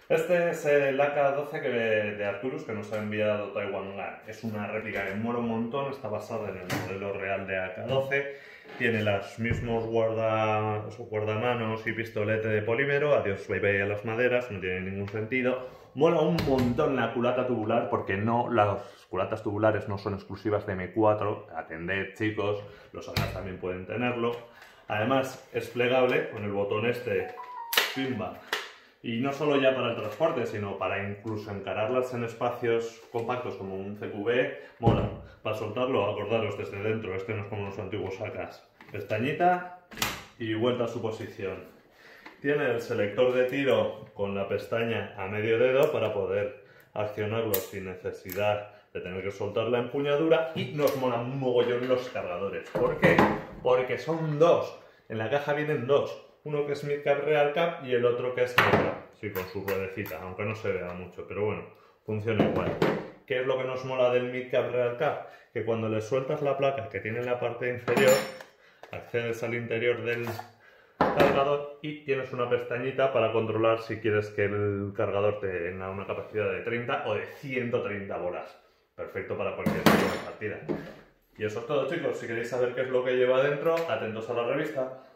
Este es el AK-12 de Arcturus que nos ha enviado Taiwan Gun. Es una réplica que mola un montón, está basada en el modelo real de AK-12. Tiene los mismos guardamanos y pistolete de polímero. Adiós, bye bye a las maderas, no tiene ningún sentido. Mola un montón la culata tubular porque no, las culatas tubulares no son exclusivas de M4. Atended, chicos, los AK también pueden tenerlo. Además, es plegable con el botón este, pimba. Y no solo ya para el transporte, sino para incluso encararlas en espacios compactos como un CQB, mola. Para soltarlo, acordaros desde dentro, este no es como los antiguos AKs. Pestañita y vuelta a su posición. Tiene el selector de tiro con la pestaña a medio dedo para poder accionarlo sin necesidad de tener que soltar la empuñadura, y nos mola un mogollón los cargadores. ¿Por qué? Porque son dos. En la caja vienen dos. Uno que es mid-cap real cap y el otro que es negro, sí, con su ruedecita, aunque no se vea mucho, pero bueno, funciona igual. ¿Qué es lo que nos mola del mid-cap real cap? Que cuando le sueltas la placa que tiene en la parte inferior, accedes al interior del cargador y tienes una pestañita para controlar si quieres que el cargador tenga una capacidad de 30 o de 130 bolas. Perfecto para cualquier tipo de partida. Y eso es todo, chicos. Si queréis saber qué es lo que lleva dentro, atentos a la revista.